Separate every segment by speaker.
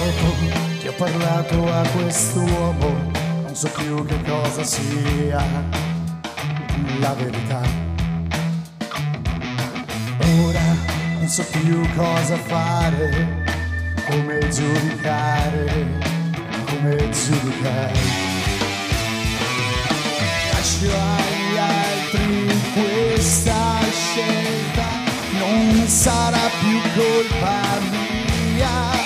Speaker 1: dopo che ho parlato a quest'uomo, non so più che cosa sia la verità. Ora non so più cosa fare, come giudicare, come giudicare. Lascio agli altri questa scelta, non sarà più colpa mia.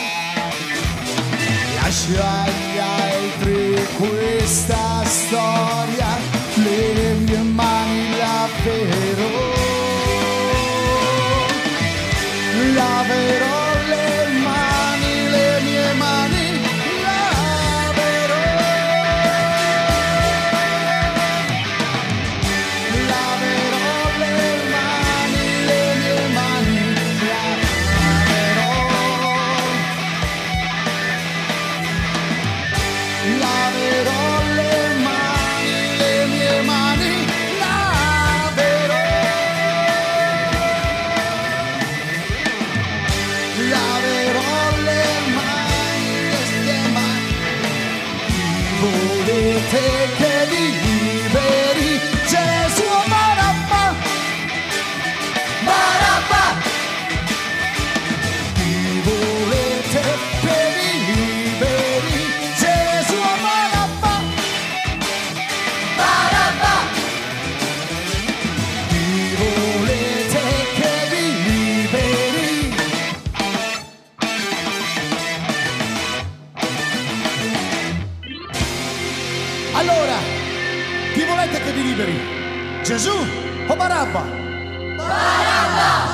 Speaker 1: Lascio agli altri questa storia, le mie mani laverò. Laverò le mani, le mie mani, laverò. Laverò le mani, le mie mani, laverò. Laverò le mani, le mie mani, laverò. Laverò le mani. Volete che liberi Gesù o Barabba? Barabba! Chi volete che liberi Gesù o Barabba? Barabba! Chi volete che liberi? Allora, chi volete che vi liberi? Gesù o Barabba? Barabba!